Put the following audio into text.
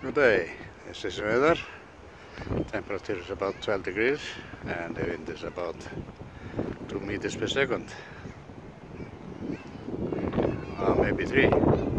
Good day. This is weather. Temperature is about 12 degrees and the wind is about 2 meters per second. Maybe 3.